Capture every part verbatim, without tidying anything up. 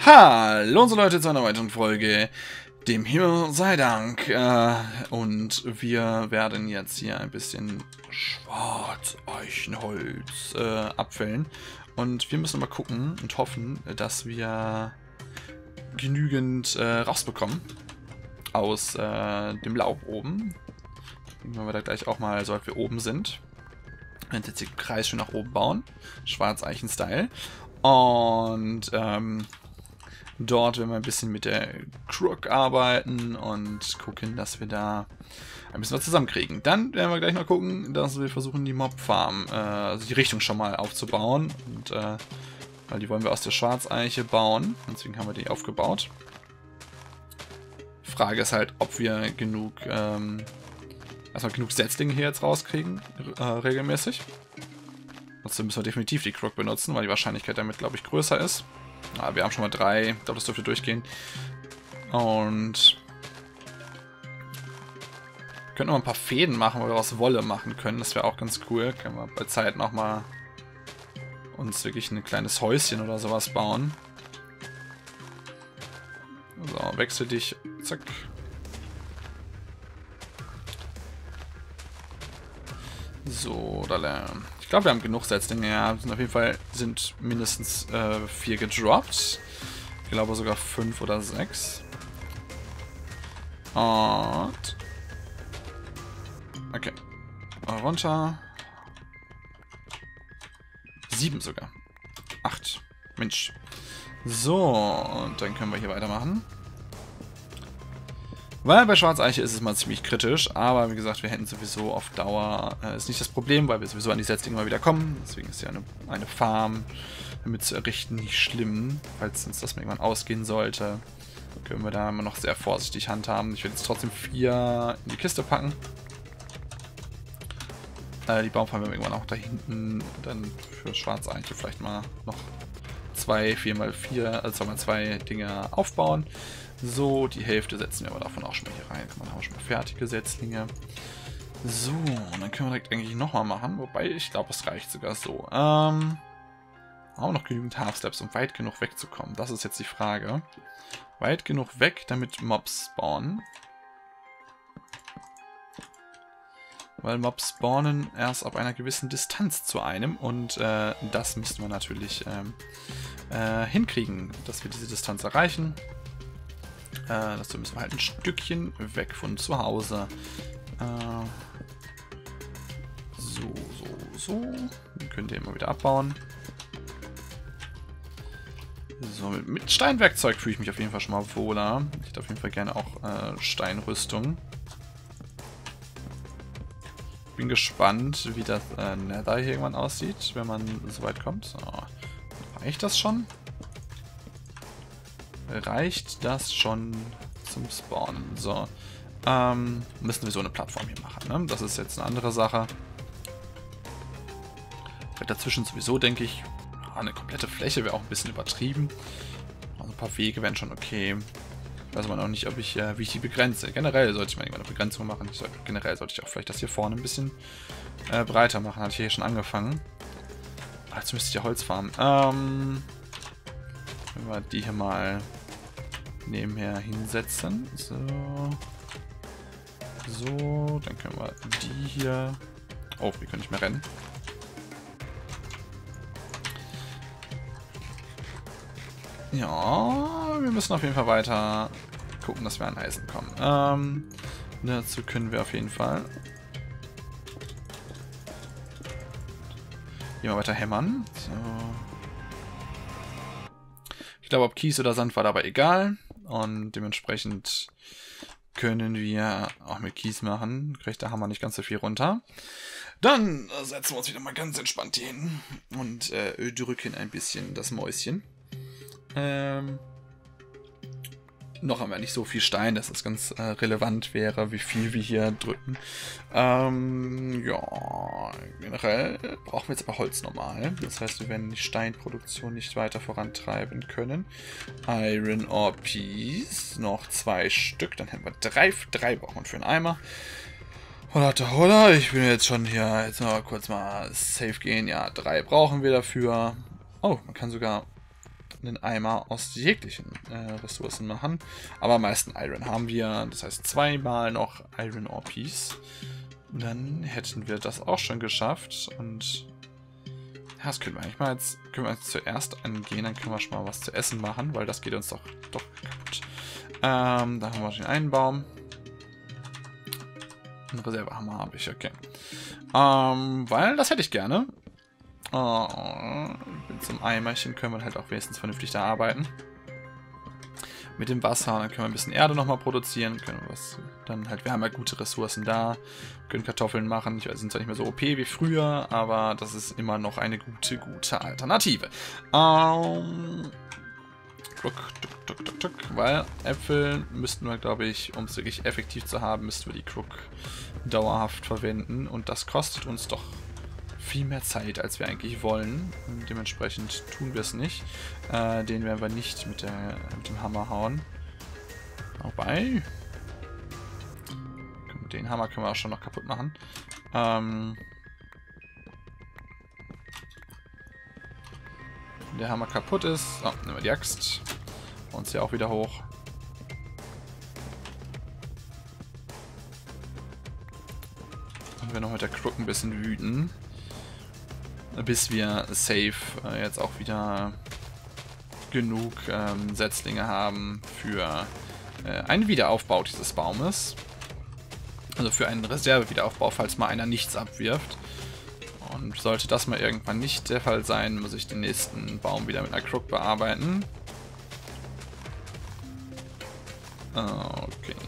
Hallo unsere Leute zu einer weiteren Folge, dem Himmel sei Dank. Äh, und wir werden jetzt hier ein bisschen Schwarzeichenholz äh, abfällen. Und wir müssen mal gucken und hoffen, dass wir genügend äh, rausbekommen aus äh, dem Laub oben. Wenn wir da gleich auch mal, sobald wir oben sind, jetzt den Kreis schön nach oben bauen. Schwarzeichen-Style. Und ähm, dort werden wir ein bisschen mit der Crook arbeiten und gucken, dass wir da ein bisschen was zusammenkriegen. Dann werden wir gleich mal gucken, dass wir versuchen, die Mob-Farm, äh, also die Richtung schon mal aufzubauen. Und, äh, weil die wollen wir aus der Schwarzeiche bauen. Deswegen haben wir die aufgebaut. Frage ist halt, ob wir genug, ähm, erstmal genug Setzlinge hier jetzt rauskriegen, äh, regelmäßig. Dazu müssen wir definitiv die Crook benutzen, weil die Wahrscheinlichkeit damit, glaube ich, größer ist. Ah, wir haben schon mal drei. Ich glaube, das dürfte durchgehen. Und wir können noch ein paar Fäden machen, wo wir aus Wolle machen können. Das wäre auch ganz cool. Können wir bei Zeit nochmal uns wirklich ein kleines Häuschen oder sowas bauen. So, wechsel dich. Zack. So, da. Ich glaube, wir haben genug Setzlinge. Ja, sind auf jeden Fall sind mindestens äh, vier gedroppt. Ich glaube sogar fünf oder sechs. Und okay. Runter. Sieben sogar. Acht. Mensch. So, und dann können wir hier weitermachen. Weil bei Schwarzeiche ist es mal ziemlich kritisch, aber wie gesagt, wir hätten sowieso auf Dauer, äh, ist nicht das Problem, weil wir sowieso an die Setzlinge mal wieder kommen. Deswegen ist ja eine, eine Farm damit zu errichten nicht schlimm. Falls uns das mal irgendwann ausgehen sollte, können wir da immer noch sehr vorsichtig handhaben. Ich werde jetzt trotzdem vier in die Kiste packen. Äh, die Baumfarm werden wir irgendwann auch da hinten dann für Schwarzeiche vielleicht mal noch zwei, vier mal vier, also mal zwei Dinge aufbauen. So, die Hälfte setzen wir aber davon auch schon mal hier rein. Dann haben wir schon mal fertige Setzlinge. So, und dann können wir direkt eigentlich nochmal machen. Wobei, ich glaube, es reicht sogar so. Ähm, auch noch genügend Half-Steps, um weit genug wegzukommen. Das ist jetzt die Frage. Weit genug weg, damit Mobs spawnen. Weil Mobs spawnen erst auf einer gewissen Distanz zu einem. Und äh, das müssten wir natürlich ähm, äh, hinkriegen, dass wir diese Distanz erreichen. Äh, dazu müssen wir halt ein Stückchen weg von zu Hause. Äh, so, so, so. Dann könnt ihr immer wieder abbauen. So, mit, mit Steinwerkzeug fühle ich mich auf jeden Fall schon mal wohler. Ich hätte auf jeden Fall gerne auch äh, Steinrüstung. Bin gespannt, wie das äh, Nether hier irgendwann aussieht, wenn man so weit kommt. So. Reicht das schon? Reicht das schon zum Spawnen? So. Ähm, müssen wir so eine Plattform hier machen, ne? Das ist jetzt eine andere Sache. Dazwischen sowieso, denke ich, eine komplette Fläche wäre auch ein bisschen übertrieben. Also ein paar Wege wären schon okay. Ich weiß aber noch nicht, ob ich, äh, wie ich die begrenze. Generell sollte ich mal eine Begrenzung machen. Ich sollte, generell sollte ich auch vielleicht das hier vorne ein bisschen äh, breiter machen. Hatte ich hier schon angefangen. Ah, jetzt müsste ich ja Holz farmen. Ähm, wenn wir die hier mal nebenher hinsetzen. So. So, dann können wir die hier... Oh, wir können nicht mehr rennen. Ja, wir müssen auf jeden Fall weiter gucken, dass wir an Eisen kommen. Ähm, dazu können wir auf jeden Fall hier mal weiter hämmern. So. Ich glaube, ob Kies oder Sand war dabei egal. Und dementsprechend können wir auch mit Kies machen. Kriegt der Hammer nicht ganz so viel runter. Dann setzen wir uns wieder mal ganz entspannt hier hin und äh, drücken ein bisschen das Mäuschen. Ähm, noch haben wir nicht so viel Stein, dass es ganz äh, relevant wäre, wie viel wir hier drücken. Ähm, ja, generell brauchen wir jetzt aber Holz normal. Das heißt, wir werden die Steinproduktion nicht weiter vorantreiben können. Iron Ore Piece, noch zwei Stück, dann hätten wir drei. Drei brauchen wir für einen Eimer. Holla, holla, ich bin jetzt schon hier, jetzt noch kurz mal safe gehen. Ja, drei brauchen wir dafür. Oh, man kann sogar einen Eimer aus jeglichen äh, Ressourcen machen. Aber am meisten Iron haben wir. Das heißt zweimal noch Iron Ore Piece. Dann hätten wir das auch schon geschafft. Und ja, das können wir eigentlich mal jetzt, können wir jetzt zuerst angehen. Dann können wir schon mal was zu essen machen, weil das geht uns doch, doch kaputt. Ähm, da haben wir den einen Baum. Einen Reservehammer habe ich, okay. Ähm, weil das hätte ich gerne. Oh, mit so einem Eimerchen können wir halt auch wenigstens vernünftig da arbeiten. Mit dem Wasser, dann können wir ein bisschen Erde nochmal produzieren. Können wir was, dann halt, wir haben ja gute Ressourcen da. Können Kartoffeln machen. Ich weiß, sind zwar nicht mehr so O P wie früher, aber das ist immer noch eine gute, gute Alternative. Ähm. Tuck, tuck, tuck, tuck, tuck, weil Äpfel müssten wir, glaube ich, um es wirklich effektiv zu haben, müssten wir die Crook dauerhaft verwenden. Und das kostet uns doch viel mehr Zeit, als wir eigentlich wollen. Und dementsprechend tun wir es nicht. Äh, den werden wir nicht mit, der, mit dem Hammer hauen. Wobei... Den Hammer können wir auch schon noch kaputt machen. Ähm... Wenn der Hammer kaputt ist... Oh, nehmen wir die Axt. Und sie auch wieder hoch. Und wir noch mit der Crook ein bisschen wüten. Bis wir safe äh, jetzt auch wieder genug ähm, Setzlinge haben für äh, einen Wiederaufbau dieses Baumes. Also für einen Reserve-Wiederaufbau, falls mal einer nichts abwirft. Und sollte das mal irgendwann nicht der Fall sein, muss ich den nächsten Baum wieder mit einer Crook bearbeiten. Okay.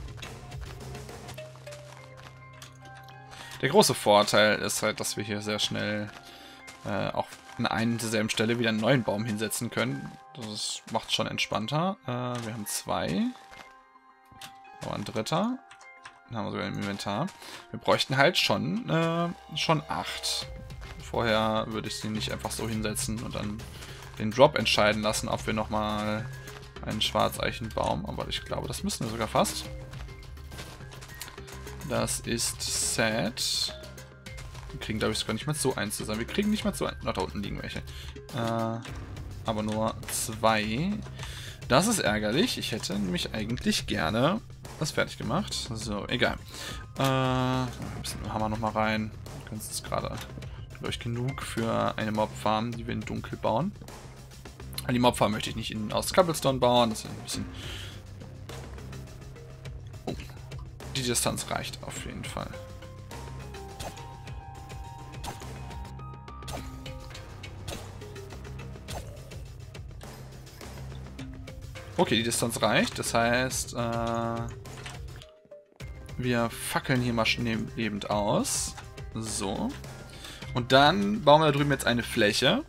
Der große Vorteil ist halt, dass wir hier sehr schnell äh, auch an einer derselben Stelle wieder einen neuen Baum hinsetzen können. Das macht es schon entspannter. Äh, wir haben zwei. Aber ein dritter. Dann haben wir sogar im Inventar. Wir bräuchten halt schon, äh, schon acht. Vorher würde ich sie nicht einfach so hinsetzen und dann den Drop entscheiden lassen, ob wir nochmal einen Schwarzeichenbaum. Aber ich glaube, das müssen wir sogar fast. Das ist sad. Wir kriegen, glaube ich, sogar nicht mal so eins zusammen. Wir kriegen nicht mal so eins. Ach, da unten liegen welche. Äh, aber nur zwei. Das ist ärgerlich. Ich hätte nämlich eigentlich gerne das fertig gemacht. So, egal. Äh, ein bisschen Hammer nochmal rein. Das ist gerade, glaube ich, genug für eine Mobfarm, die wir in Dunkel bauen. Die Mobfarm möchte ich nicht in, aus Cobblestone bauen. Das ist ein bisschen... Oh. Die Distanz reicht auf jeden Fall. Okay, die Distanz reicht. Das heißt, äh, wir fackeln hier mal schnell eben aus. So. Und dann bauen wir da drüben jetzt eine Fläche.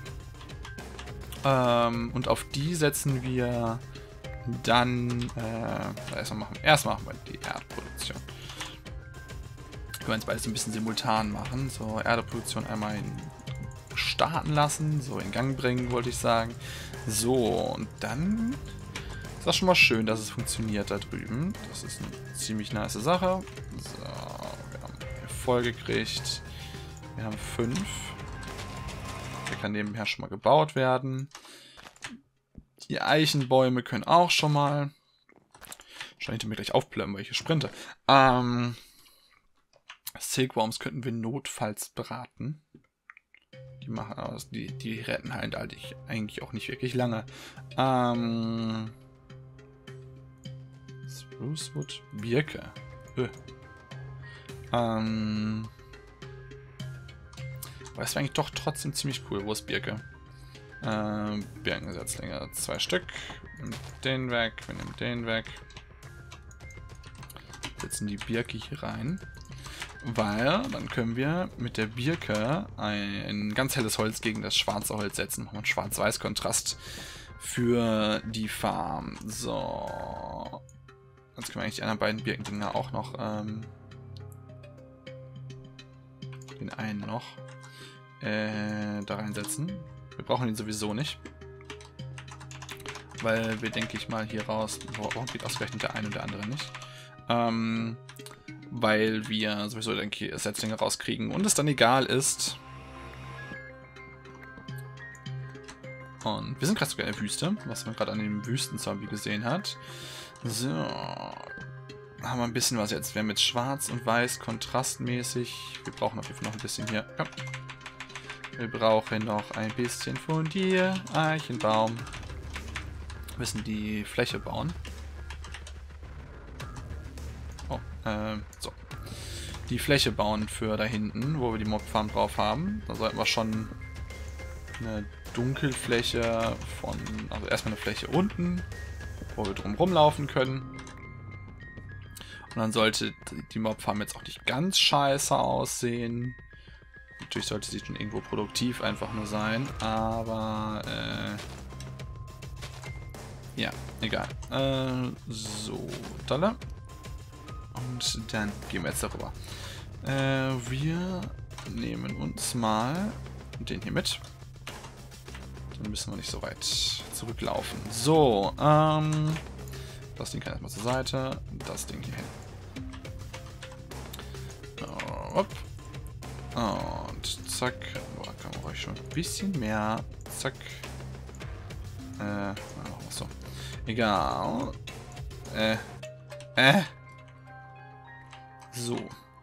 Ähm, und auf die setzen wir dann, äh, erstmal machen, erst machen wir die Erdproduktion. Wir können jetzt beides ein bisschen simultan machen. So, Erdproduktion einmal in starten lassen, so in Gang bringen, wollte ich sagen. So, und dann ist das schon mal schön, dass es funktioniert da drüben. Das ist eine ziemlich nice Sache. So, wir haben hier voll gekriegt. Wir haben fünf. Der kann nebenher schon mal gebaut werden. Die Eichenbäume können auch schon mal. Wahrscheinlich mir gleich aufplöppen, weil ich hier sprinte. Ähm, Silkworms könnten wir notfalls braten. Die machen aus, die, die retten halt eigentlich auch nicht wirklich lange. Ähm, Sprucewood, Birke. Öh. Ähm, aber das wäre eigentlich doch trotzdem ziemlich cool. Wo ist Birke? Ähm, Birkensetzlinge, zwei Stück. Wir nehmen den weg, wir nehmen den weg. Setzen die Birke hier rein. Weil dann können wir mit der Birke ein ganz helles Holz gegen das schwarze Holz setzen. Machen wir einen Schwarz-Weiß-Kontrast für die Farm. So. Jetzt können wir eigentlich die anderen beiden Birkendinger auch noch, ähm, den einen noch, äh, da reinsetzen. Wir brauchen ihn sowieso nicht. Weil wir, denke ich mal, hier raus, warum geht ausgerechnet der eine und der andere nicht? Ähm, weil wir sowieso, denke ich, Setzlinge rauskriegen und es dann egal ist, Und wir sind gerade sogar in der Wüste, was man gerade an dem Wüstenzombie gesehen hat. So. Haben wir ein bisschen was jetzt. Wir haben jetzt schwarz und weiß kontrastmäßig. Wir brauchen auf jeden Fall noch ein bisschen hier. Komm. Wir brauchen noch ein bisschen von dir. Eichenbaum. Wir müssen die Fläche bauen. Oh, äh, so. Die Fläche bauen für da hinten, wo wir die Mobfarm drauf haben. Da sollten wir schon eine Dunkelfläche von, also erstmal eine Fläche unten, wo wir drum rumlaufen können. Und dann sollte die Mobfarm jetzt auch nicht ganz scheiße aussehen. Natürlich sollte sie schon irgendwo produktiv einfach nur sein, aber äh, ja, egal. Äh, so, Dalle. Und dann gehen wir jetzt darüber. Äh, wir nehmen uns mal den hier mit. Dann müssen wir nicht so weit zurücklaufen. So, ähm, das Ding kann erstmal zur Seite. Das Ding hier hin. Hopp. Und zack. Boah, kann man ruhig schon ein bisschen mehr. Zack. Äh, oh, so. Egal. Äh. Äh. So.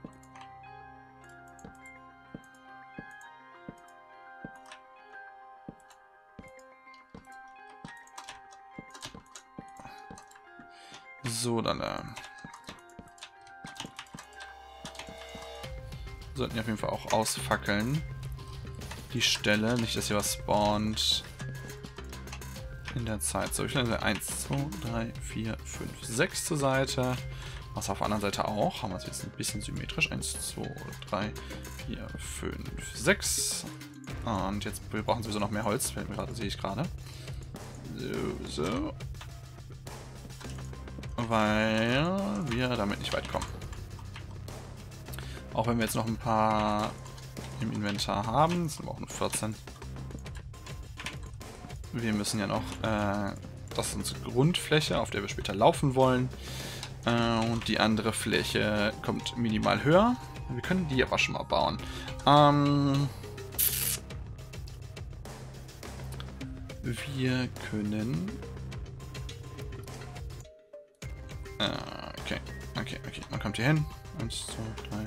So, dann äh, sollten wir auf jeden Fall auch ausfackeln. Die Stelle, nicht, dass hier was spawnt in der Zeit. So, ich lande eins, zwei, drei, vier, fünf, sechs zur Seite. Was auf der anderen Seite auch. Haben wir es jetzt ein bisschen symmetrisch. eins, zwei, drei, vier, fünf, sechs. Und jetzt, wir brauchen sowieso noch mehr Holz, fällt mir gerade, sehe ich gerade. So, so. Weil wir damit nicht weit kommen. Auch wenn wir jetzt noch ein paar im Inventar haben, sind aber auch nur vierzehn. Wir müssen ja noch, äh, das ist unsere Grundfläche, auf der wir später laufen wollen. Äh, und die andere Fläche kommt minimal höher. Wir können die aber schon mal bauen. Ähm, wir können... Okay, okay, okay. Man kommt hier hin. Eins, zwei, drei.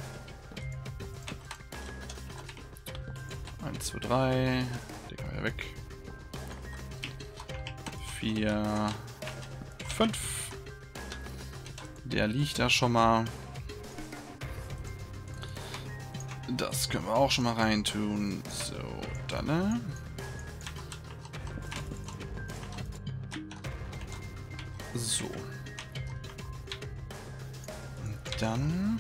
Eins, zwei, drei. Den können wir weg. Vier. Fünf. Der liegt da schon mal. Das können wir auch schon mal reintun. So, dann, ne? So. Dann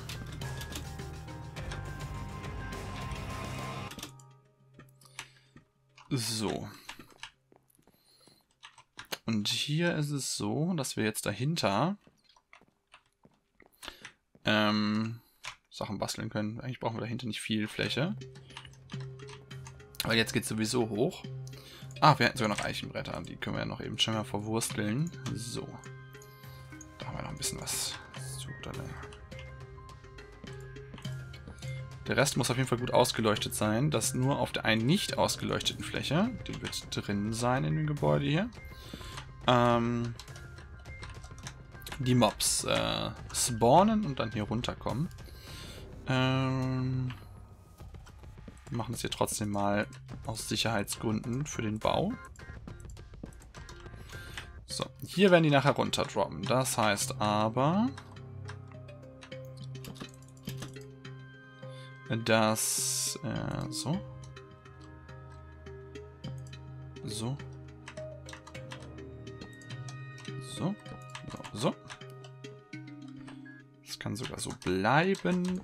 so. Und hier ist es so, dass wir jetzt dahinter ähm, Sachen basteln können. Eigentlich brauchen wir dahinter nicht viel Fläche. Weil jetzt geht es sowieso hoch. Ah, wir hätten sogar noch Eichenbretter. Die können wir ja noch eben schon mal verwursteln. So. Da haben wir noch ein bisschen was. So, dann. Der Rest muss auf jeden Fall gut ausgeleuchtet sein. Das nur auf der einen nicht ausgeleuchteten Fläche. Die wird drin sein in dem Gebäude hier. Ähm, die Mobs äh, spawnen und dann hier runterkommen. Ähm, wir machen das hier trotzdem mal aus Sicherheitsgründen für den Bau. So, hier werden die nachher runterdroppen. Das heißt aber... Das, äh, so. So. So. So. So. Das kann sogar so bleiben.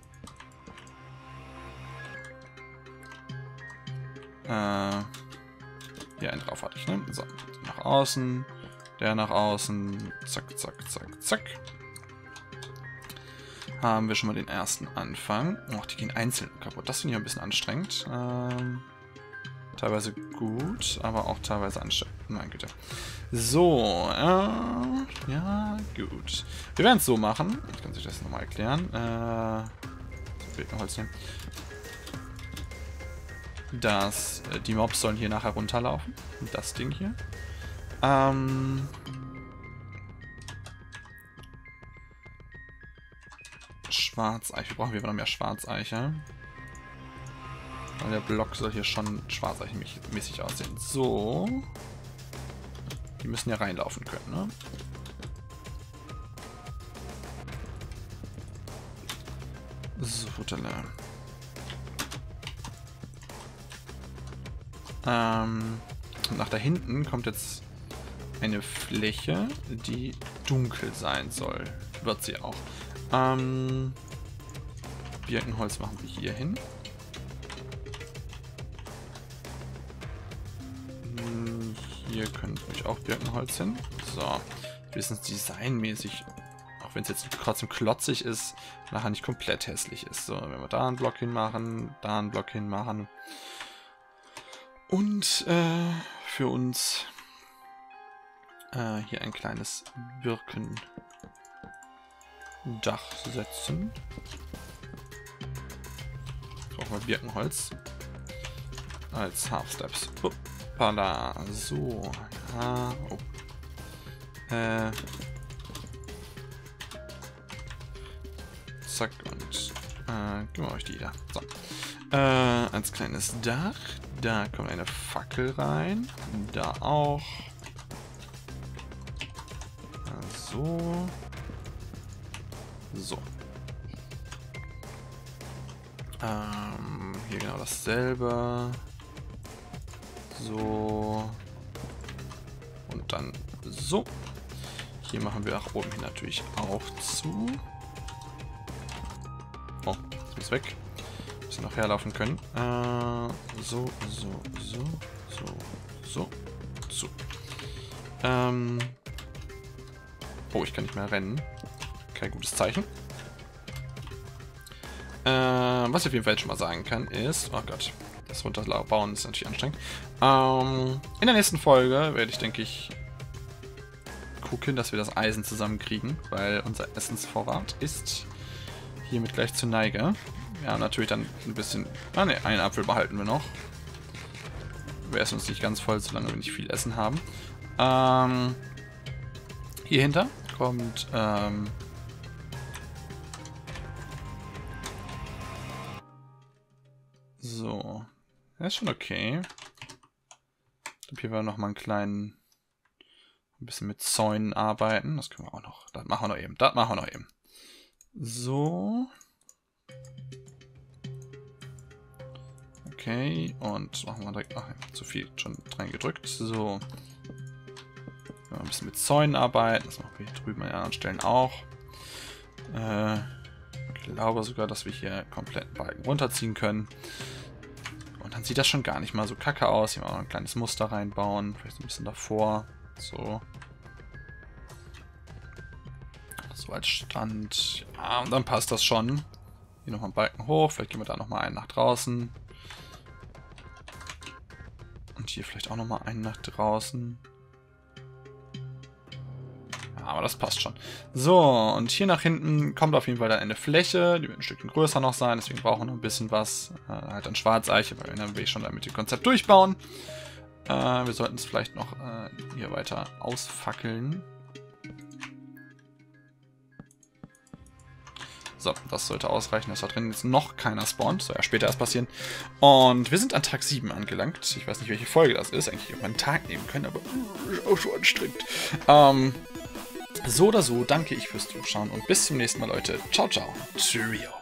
Äh. Hier einen drauf hatte ich, ne? So. Nach außen. Der nach außen. Zack, zack, zack, zack. Haben wir schon mal den ersten Anfang. Oh, die gehen einzeln kaputt. Das finde ich ein bisschen anstrengend. Ähm, teilweise gut, aber auch teilweise anstrengend. Meine Güte. So, äh, ja, gut. Wir werden es so machen. Ich kann sich das nochmal erklären. Äh, Holz nehmen. dass äh, die Mobs sollen hier nachher runterlaufen. Das Ding hier. Ähm... Schwarzeiche. Brauchen wir noch mehr Schwarzeiche. Weil der Block soll hier schon schwarzeichenmäßig aussehen. So. Die müssen ja reinlaufen können, ne? So, Futterle. Ähm, und nach da hinten kommt jetzt eine Fläche, die dunkel sein soll. Wird sie auch. Ähm, Birkenholz machen wir hier hin. Hier können ruhig auch Birkenholz hin. So, wenigstens designmäßig, auch wenn es jetzt trotzdem klotzig ist, nachher nicht komplett hässlich ist. So, wenn wir da einen Block hinmachen, da einen Block hinmachen. Und äh, für uns äh, hier ein kleines Birkendach setzen. Brauchen wir Birkenholz als Half Steps. Hoppala, so. Ja, oh. Äh. Zack und äh, geben wir euch die da. So. Äh, als kleines Dach. Da kommt eine Fackel rein. Da auch. So. So. Ähm, hier genau dasselbe. So. Und dann so. Hier machen wir nach oben hin natürlich auch zu. Oh, jetzt ist weg. Dass wir noch herlaufen können. Äh, so, so, so, so, so, so. Ähm. Oh, ich kann nicht mehr rennen. Kein gutes Zeichen. Äh, was ich auf jeden Fall jetzt schon mal sagen kann, ist... Oh Gott, das Runterbauen ist natürlich anstrengend. Ähm, in der nächsten Folge werde ich, denke ich, gucken, dass wir das Eisen zusammenkriegen, weil unser Essensvorrat ist hiermit gleich zur Neige. Ja, natürlich dann ein bisschen... Ah ne, einen Apfel behalten wir noch. Wir essen uns nicht ganz voll, solange wir nicht viel Essen haben. Ähm, hier hinter kommt... Ähm, so. Das ist schon okay. Ich glaube, hier werden wir noch mal einen kleinen... Ein bisschen mit Zäunen arbeiten. Das können wir auch noch... Das machen wir noch eben. Das machen wir noch eben. So. Okay, und machen wir direkt... Ach, zu viel schon dran gedrückt. So. Ein bisschen mit Zäunen arbeiten. Das machen wir hier drüben an den anderen Stellen auch. Äh, ich glaube sogar, dass wir hier komplett einen Balken runterziehen können. Und dann sieht das schon gar nicht mal so kacke aus. Hier mal noch ein kleines Muster reinbauen. Vielleicht ein bisschen davor. So. So als Stand. Ja, und dann passt das schon. Hier nochmal einen Balken hoch. Vielleicht gehen wir da nochmal einen nach draußen. Und hier vielleicht auch nochmal einen nach draußen. Ja, aber das passt schon. So, und hier nach hinten kommt auf jeden Fall dann eine Fläche. Die wird ein Stückchen größer noch sein. Deswegen brauchen wir noch ein bisschen was. Äh, halt an Schwarzeiche, weil dann will ich schon damit das Konzept durchbauen. Äh, wir sollten es vielleicht noch äh, hier weiter ausfackeln. So, das sollte ausreichen, dass da drin jetzt noch keiner spawnt. Soll ja später erst passieren. Und wir sind an Tag sieben angelangt. Ich weiß nicht, welche Folge das ist. Eigentlich hätte ich auch einen Tag nehmen können, aber ist auch so anstrengend. Ähm, so oder so, danke ich fürs Zuschauen und bis zum nächsten Mal, Leute. Ciao, ciao. Cheerio.